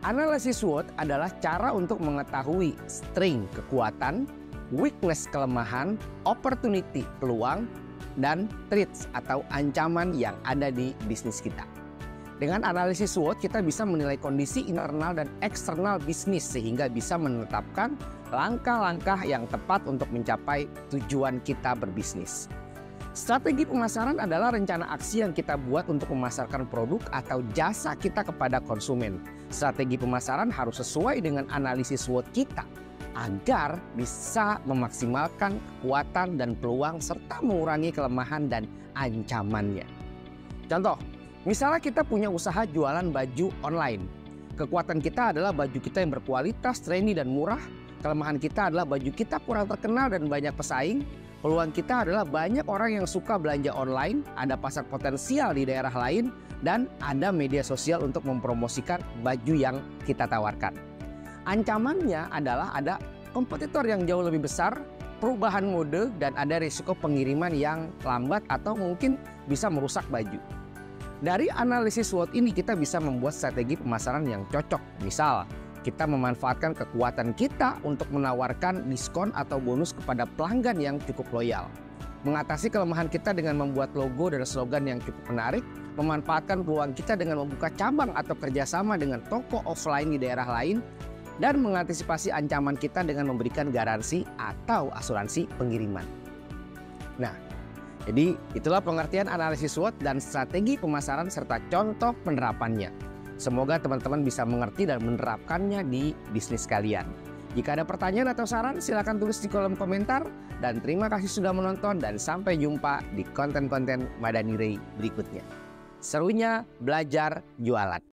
Analisis SWOT adalah cara untuk mengetahui strength kekuatan, weakness kelemahan, opportunity peluang, dan threats atau ancaman yang ada di bisnis kita. Dengan analisis SWOT kita bisa menilai kondisi internal dan eksternal bisnis sehingga bisa menetapkan langkah-langkah yang tepat untuk mencapai tujuan kita berbisnis. Strategi pemasaran adalah rencana aksi yang kita buat untuk memasarkan produk atau jasa kita kepada konsumen. Strategi pemasaran harus sesuai dengan analisis SWOT kita agar bisa memaksimalkan kekuatan dan peluang serta mengurangi kelemahan dan ancamannya. Contoh, misalnya kita punya usaha jualan baju online. Kekuatan kita adalah baju kita yang berkualitas, trendy, dan murah. Kelemahan kita adalah baju kita kurang terkenal dan banyak pesaing. Peluang kita adalah banyak orang yang suka belanja online, ada pasar potensial di daerah lain, dan ada media sosial untuk mempromosikan baju yang kita tawarkan. Ancamannya adalah ada kompetitor yang jauh lebih besar, perubahan mode, dan ada risiko pengiriman yang lambat atau mungkin bisa merusak baju. Dari analisis SWOT ini kita bisa membuat strategi pemasaran yang cocok. Misal, kita memanfaatkan kekuatan kita untuk menawarkan diskon atau bonus kepada pelanggan yang cukup loyal. Mengatasi kelemahan kita dengan membuat logo dan slogan yang cukup menarik. Memanfaatkan peluang kita dengan membuka cabang atau kerjasama dengan toko offline di daerah lain. Dan mengantisipasi ancaman kita dengan memberikan garansi atau asuransi pengiriman. Nah, jadi itulah pengertian analisis SWOT dan strategi pemasaran serta contoh penerapannya. Semoga teman-teman bisa mengerti dan menerapkannya di bisnis kalian. Jika ada pertanyaan atau saran, silakan tulis di kolom komentar. Dan terima kasih sudah menonton dan sampai jumpa di konten-konten Madani Ray berikutnya. Serunya belajar jualan.